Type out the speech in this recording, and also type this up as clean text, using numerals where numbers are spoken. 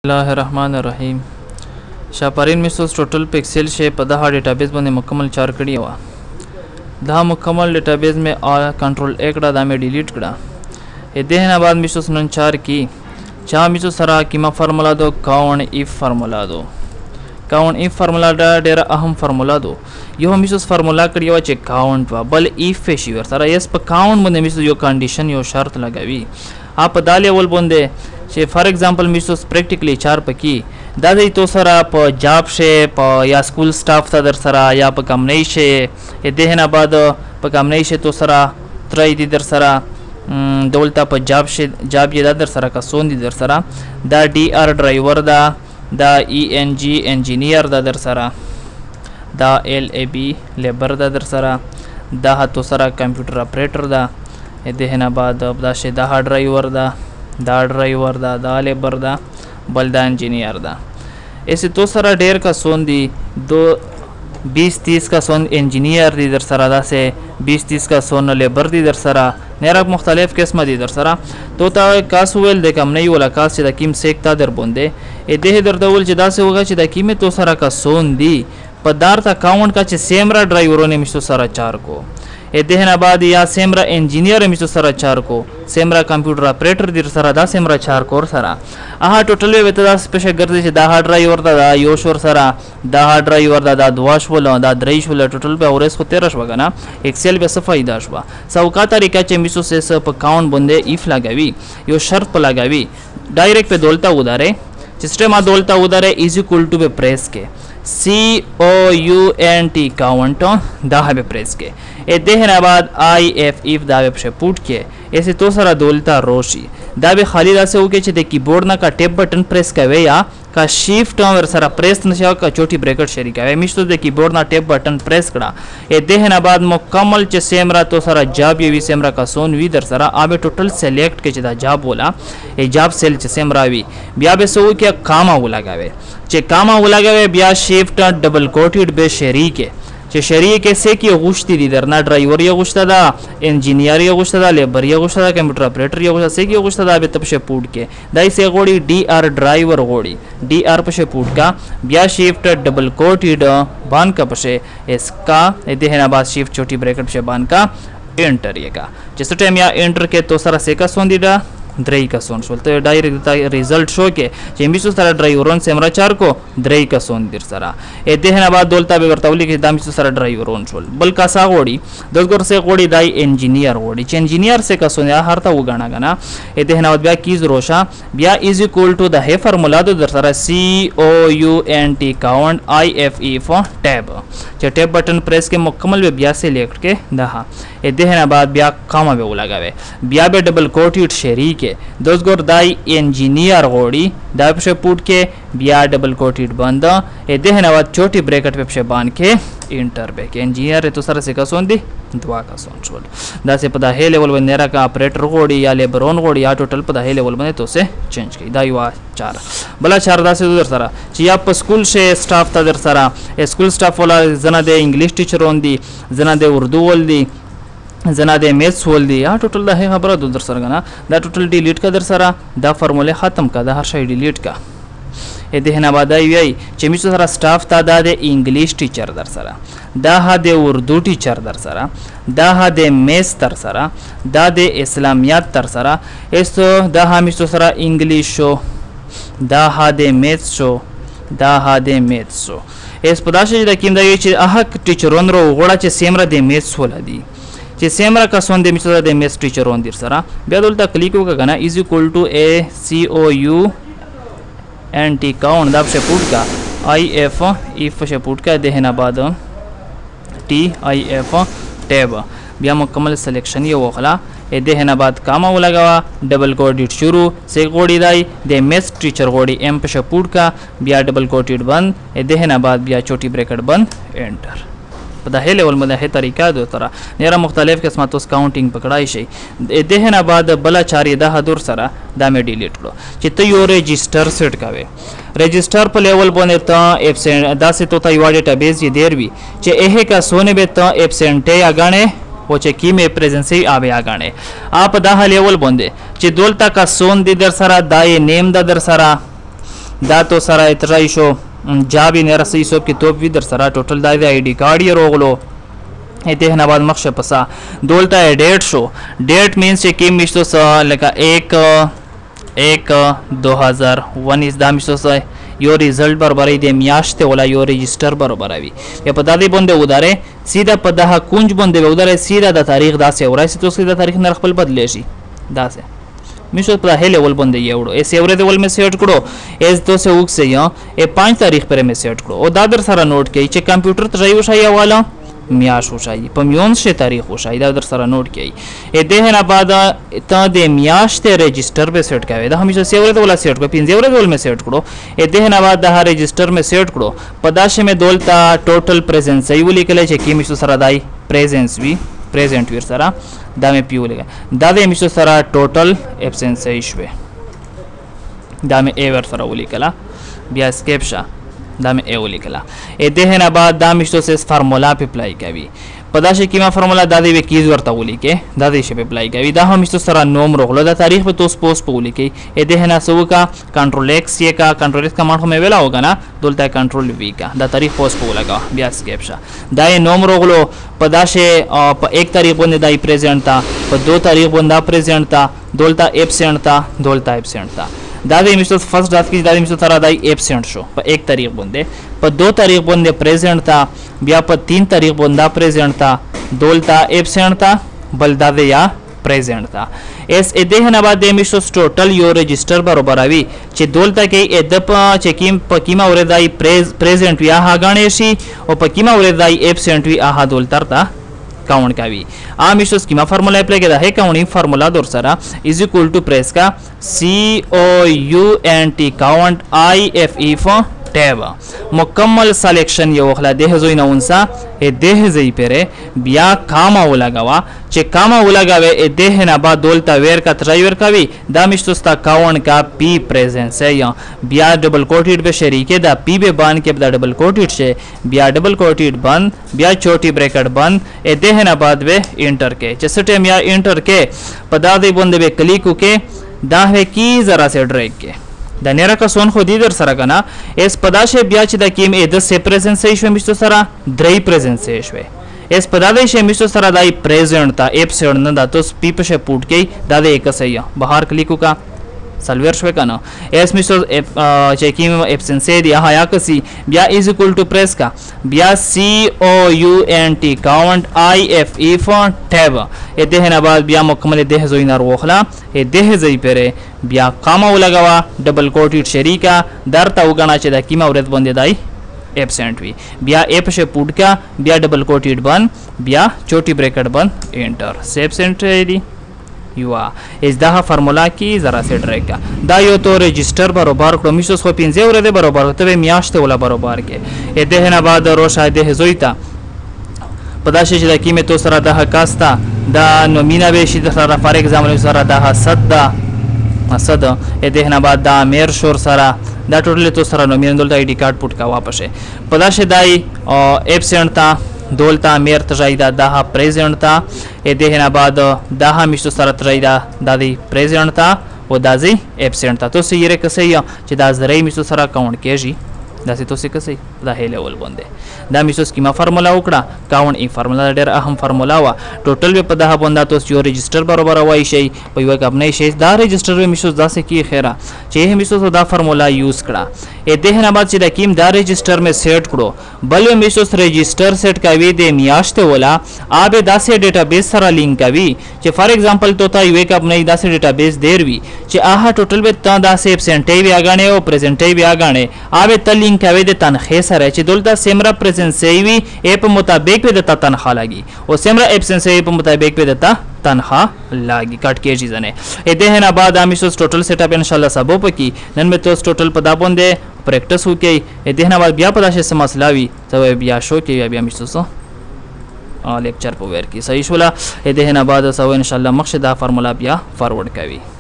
बिस्मिल्लाहिर्रहमानिर्रहीम। शापारीन में टोटल पे एक्सेल शे पदा डेटाबेस बने मुकम्मल चार कड़ी हुआ दा मुकम्मल डेटाबेस में कंट्रोल एक दा में डिलीट कड़ा ये देहना बाद मिसो नन चार की चा मिसो सरा कीमा फार्मूला दो काउंट इफ फार्मूला दो काउंट इफ फार्मूला डा डेरा अहम फार्मूला दो यो मिसो फार्मूला कड़ी हुआ चे काउंट वा बल इफ पे शिवर सरा यस पर काउंट बंदे मिसो यो कंडीशन यो शर्त लगावी आप दाले वोल बंदे चे फॉर एग्जांपल मिसो प्रैक्टिकली चार पकी दादी तो सरा प जॉब शे प या स्कूल स्टाफ था दर सरा या प कमनई शे ये देहना बाद प कमनई शे तो सरा त्रई दी दर सरा दौलता प जॉब शे जॉब ये दर सरा का सोन दी दर सरा दा डी आर ड्राइवर दा ENG इंजीनियर दा दर सरा दा LAB लेबर दा दर सरा दा तो सरा कंप्यूटर ऑपरेटर दा ये देहना बाद दा शे दा ड्राइवर दा लेबर दा बलदा इंजीनियर दा ऐसे तो सारा डेर का सोन दी दो 20-30 का सोन इंजीनियर दी दर सरा दा से 20-30 का सोन लेबर दी दर सरा नेरा मुख्तलिफ किस्म दी दर सरा तो ता कासुवेल दे कम नहीं वाला कास चे किम सेकता दर बोंदे ए देह दर दवल जदा से होगा चे किमे तो सारा का सोन दी पदार्थ अकाउंट का चे सेमरा ड्राइवरों ने मिसो सारा चार को ए देहना बाद या सेमरा इंजीनियर मिसो सरा चार को सेमरा कंप्यूटर ऑपरेटर दिर सरा दा सेमरा चार को सरा आहा टोटल वे वेतदा स्पेशल गर्दे से दा ड्राइवर दा योशवर सरा दा ड्राइवर दा दुआश बोला दा द्रईश बोला टोटल पे और इसको 13 वगा ना एक्सेल पे सफाई दाश वा सौका तरीका चे मिसो से सब काउंट बंदे इफ लगावी यो शर्त पे लगावी डायरेक्ट पे दौलता उधारे सिस्टम आ दौलता उधारे इज इक्वल टू पे प्रेस के COUNT काउंट दाह पे प्रेस के ए देहना बाद IF इफ दावे पे पुट के ऐसे तो सारा दौलता रोशी दावे खाली दा से ओके चे कीबोर्ड ना का टैब बटन प्रेस कवे या का शिफ्ट और सारा प्रेस नशा का छोटी ब्रैकेट शेरी का मिस तो दे कीबोर्ड ना टैब बटन प्रेस करा ए देहना बाद मुकम्मल चे सेमरा तो सारा जॉब ये सेमरा का सोन वी दर सारा आबे टोटल सेलेक्ट के चे जॉब बोला ए जॉब सेल चे सेमरा वी बिया बे सो के कामा वो लगावे चे कामा वो लगावे बिया शिफ्ट डबल कोटेड बे शेरी के चे शरीय के से की गुश्ती दी दरना ड्राइवर ये गुश्ता दा इंजीनियर ये गुश्ता दा लेबर ये गुश्ता दा कंप्यूटर ऑपरेटर ये गुश्ता से की गुश्ता दा बे तपशे पूट के दाई से गोड़ी DR ड्राइवर गोड़ी DR पशे पूट का बिया शिफ्ट डबल कोटेड बान का पशे इसका देहना बाद शिफ्ट छोटी ब्रैकेट पशे बान का एंटर ये का जिस टाइम या एंटर के तो सारा से का सोंदीडा द्रई का सोन बोलते डायरेक्ट रिजल्ट शो के चेमिसो सारा ड्राइवरों सेमरा चार को द्रई का सोन दिर सारा ए देहना बाद दौलता बे वर्तावली के दामिसो सारा ड्राइवरों छोल बल का सा गोड़ी दोगोर से गोड़ी दाई इंजीनियर गोड़ी चे इंजीनियर से का सोन या हरता वो गाना गाना ए देहना बाद बिया कीज रोशा बिया इज इक्वल टू द हे फार्मूला दो दर सारा COUNT count IFE for tab चे टैब बटन प्रेस के मुकम्मल बे बिया सेलेक्ट के दहा ए देहना बाद बिया कामा बे लगावे बिया बे डबल कोटेड शेरी के दोस गोर दाई इंजीनियर गोड़ी दाई पे पुट के बिया डबल कोटेड बंद ए देहना बाद छोटी ब्रैकेट पे बांध के इंटर पे के इंजीनियर तो सारा से का सोन दी दुआ का सोन छोड़ दा से पता है लेवल बन नेरा का ऑपरेटर गोड़ी या लेबरोन गोड़ी या टोटल पता है लेवल बने तो से चेंज की दाई वा चार बला चार दा से उधर सारा ची आप स्कूल से स्टाफ था दर सारा स्कूल स्टाफ वाला जना दे इंग्लिश टीचर होन दी जना दे उर्दू बोल दी जना दे मैथ्स बोल दी या टोटल दा है खबर दर सर ना दा टोटल डिलीट का दर सारा दा फार्मूले खत्म का दा हर शायद डिलीट का ए देहना बाद आई चेमिसो सारा स्टाफ ता दा दे इंग्लिश टीचर दर सारा दा हा दे उर्दू टीचर दर सारा दा हा दे मैथ्स दर सारा दा दे इस्लामियात दर सारा एसो दा हा मिसो सारा इंग्लिश शो दा हा दे मैथ्स शो दा हा दे मैथ्स शो एस पदाशे दा किम दा ये आहा टीचरों रो गोड़ा चे सेमरा दे मैथ्स होला दी चे सेमरा का सोन दे मिसो दे मैथ्स टीचर ऑन दिर सारा बेदुलता क्लिक होगा गाना is equal to COUNT count दाब से पुट का IF इफ से पुट का देहना बाद TIF टैब बिया मुकम्मल सिलेक्शन ये वखला ए देहना बाद कामा वो लगावा डबल कोटेड शुरू से गोड़ी दाई दे मैथ्स टीचर गोड़ी M पे पुट का बिया डबल कोटेड बंद ए देहना बाद बिया छोटी ब्रैकेट बंद एंटर पता है लेवल में है तरीका दो तरह नेरा मुख्तलिफ किस्म तो काउंटिंग पकड़ाई शे देहना बाद बला चारी दा दूर सरा दा में डिलीट करो चित्त यो रजिस्टर सेट कावे रजिस्टर पर लेवल बने ता एब्सेंट दा से तो ता डेटाबेस ये देर भी चे एहे का सोने बे ता एब्सेंट है आगाने वो चे की में प्रेजेंस ही आवे आगाने आप दा लेवल बंदे चे दोलता का सोन दी दर सरा दाए नेम दा दर सरा دا تو سره اترای شو جا به نه رسي سو کې توپ وی در سره ټوټل دا آی ډی کارت یې روغلو ته نه بعد مخ پسا دولتا ډیټ شو ډیټ مینس چې کې مشتو س لکه 1/2019 دا مشتو س یو ریزلټ برابرې د میاشتې ولا یو رجستر برابروي یا په دادی باندې وداره سیده په دغه کونج باندې وداره سیده د تاریخ داسې ورایسي تو سیده تاریخ نه خپل بدلی شي داسې میشو په هله ول باندې یوړو ایس اورې د ول می سیټ کړو ایس 200 وک سے یا 5 تاریخ پر می سیټ کړو او دا در سره نوٹ کړئ چې کمپیوټر ته ځای وشای والا میاش وشای په میون شه تاریخ وشای دا در سره نوٹ کړئ ا دې نه بعد ته د میاش ته رجستر به سیټ کاوه دا همیشه سیورې د ولا سیټ کو 15 ورې ول می سیټ کړو ا دې نه بعد د رجستر می سیټ کړو په داشه می دولتا ټوټل پریزنس ای ولې کله چې کی می سره دای پریزنس وی پریزنٹ ویر سره دا مې پیو لګا دا د میشو سره ټوټل ابسنس ای شوه دا مې ای ور سره ولیکلا بیا اسکیپ شه دا مې ای ولیکلا ا دې نه بعد دا میشو سه فارمولا په اپلای کوي په دا شي کیما فارمولا دا دی کیز ورته ولیکه دا دی شی په اپلای کوي دا هم میشو سره نوم روغلو دا تاریخ په توس پوس په ولیکي ا دې نه سو کا کنټرول ایکس یې کا کنټرول ایکس کمانډ هم ویلا ہوگا نا دولته کنټرول وی کا دا تاریخ پوس په لگا بیا اسکیپ شه دا نوم روغلو په دا شی په 1 تاریخ باندې دای پریزنٹ تا په 2 تاریخ باندې پریزنٹ تا دولتا ایبسنٹ تا دولتا ایبسنٹ تا دا د میشو فرست ډاټ کې دا د میشو سره دای ایبسنٹ شو په 1 تاریخ باندې په 2 تاریخ باندې پریزنٹ تا بیا په 3 تاریخ باندې پریزنٹ تا دولتا ایبسنٹ تا بل دا د یا پریزنٹ تا اس ا نه بعد د میشو ټوټل یو رجستر برابروي چې دولتا کې ا د په چکیم په کیما ور دای پریزنٹ یا ها غاڼې شي او په کیما ور دای ایبسنٹ وی ها دولتر تا काउंट कावी आ मिशो स्कीमा फार्मूला अप्लाई केदा है काउंटिंग फार्मूला दोर सरा इज इक्वल टू प्रेस का COUNT count IFE for tab मुकम्मल सिलेक्शन यो खला देह जोई नउनसा ए देह जई पेरे बिया कामा वलागावा चे कामा वलागावे ए देह ना बा दोलता वेर का ट्राइवर कावी दा मिशोस्ता काउंट का पी प्रेजेंस है या बिया डबल कोटेड पे शरीके दा पी बे बान के दा डबल कोटेड से बिया डबल कोटेड बंद बिया छोटी ब्रैकेट बंद ए देह ना बाद वे इंटर के जैसे टाइम या इंटर के पदा दे बंदे बे क्लिक के दा है की जरा से ड्रैग के د نیره کا سون خو دې در سره کنه اس پداشه بیا چې د کیم ا د سه پریزنس شوي مشتو سره درې پریزنس شوي اس پداشه مشتو سره دای پریزنٹ تا اپسنٹ نه د تو پی په پوٹ کې د یک صحیح بهر کلیکو کا سلور شوي کنه اس مشتو چې کیم اپسنس دی هيا کسي بیا از اکول ټو پریس کا بیا COUNT count IFE for tab ए देह ना बाद بیا مکمل देह زوی نار وخلا ए देह زئی پره بیا قامه ولګوا ډبل کوټډ شریکا درته وګڼا چې د کیما ورت باندې دای एब्सेंट हुई बिया एप से पुट का बिया डबल कोटेड बन बिया छोटी ब्रैकेट बन एंटर से एब्सेंट दी युवा इस दा फार्मूला की जरा से ड्रैग का दा यो तो रजिस्टर बरोबर क्रोमिसोस को 15 वर दे बरोबर तबे मियाश्ते वला बरोबर के ए देहना बाद रो शायद हे जोइता पदाशे दा कीमे तो सरा दा कास्ता दा नोमिना बे शी दा फॉर एग्जांपल सरा दा सदा असद ए देहना बाद दा मेर शोर सरा दा टोटल तो सरा नोमिना दोल आईडी कार्ड पुट का वापस है पदाशे दाई एब्सेंट था दोलता मेर तजाइदा दाहा प्रेजेंट था ए देहना बाद दाहा मिश्र सरा तजाइदा दादी प्रेजेंट था वो दाजी एब्सेंट था तो से ये कसे या कि दाजरे मिश्र सरा काउंट केजी दासी तो से कसे दा हे लेवल बंदे दा मिश्र स्कीमा फार्मूला उकड़ा काउंट ई फार्मूला डेर अहम फार्मूला वा टोटल पे पदा बंदा तो यो रजिस्टर बराबर वाई शई पय व अपने शई दा रजिस्टर में मिश्र दा से की खैरा चे मिश्र दा फार्मूला यूज कड़ा ए देहना बाद से कीम दा रजिस्टर में सेट करो बल मिश्र रजिस्टर सेट का वी दे मियाश्ते वाला आबे दा से डेटाबेस सरा लिंक का वी चे फॉर एग्जांपल तो ता वे का अपने दा से डेटाबेस देरवी चे आहा टोटल पे ता दा से एब्सेंट वी आगाने ओ प्रेजेंट वी आगाने आबे त लिंक का वे दे तनखे सर चे दोलता सेमरा प्रेजेंस वी एप मुताबिक पे देता तनखा लगी और सेमरा एब्सेंस एप मुताबिक पे देता तनखा लागी कट के चीज़ ने ए देहना बाद आमिशो टोटल सेटअप इंशाल्लाह सबो पकी नन में तो टोटल पदा बंदे प्रैक्टिस हो के ए देहना बाद बिया पदा से मसलावी तो बिया शो के बिया मिशो सो लेक्चर पर वेर की सही शोला ए देहना बाद सब इंशाल्लाह मकसद फार्मूला बिया फॉरवर्ड कवी